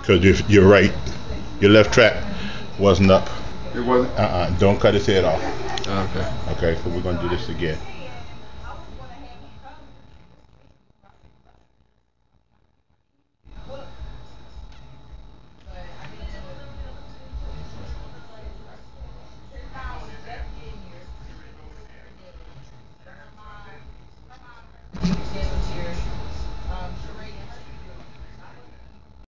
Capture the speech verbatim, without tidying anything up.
Because you're, you're right. Your left trap wasn't up. It wasn't? Uh-uh. Don't cut his head off. Okay. Okay, so we're going to do this again.